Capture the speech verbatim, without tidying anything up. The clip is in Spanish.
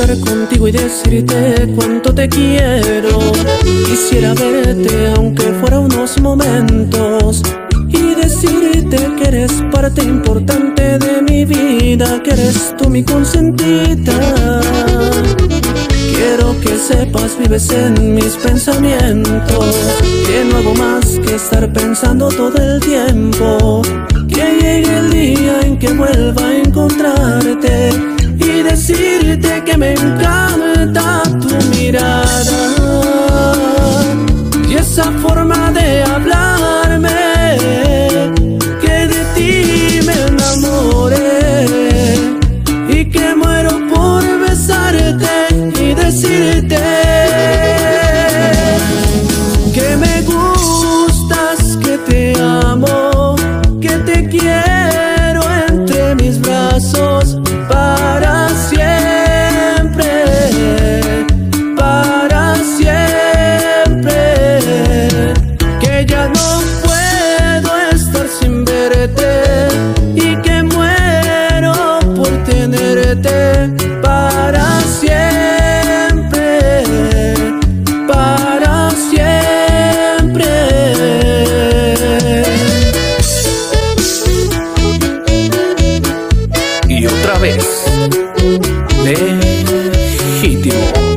estar contigo y decirte cuánto te quiero. Quisiera verte aunque fuera unos momentos y decirte que eres parte importante de mi vida, que eres tú mi consentida. Quiero que sepas, vives en mis pensamientos, que no hago más que estar pensando todo el tiempo. Que llegue el día en que vuelva a encontrarte y decirte que me encanta tu mirada y esa forma de hablarme, que de ti me enamoré y que muero por besarte y decirte que me gustas, que te amo, que te quiero entre mis brazos para siempre, para siempre, que ya no puedo estar sin verte y que muero por tenerte para siempre, para siempre. Y otra vez, legítimo.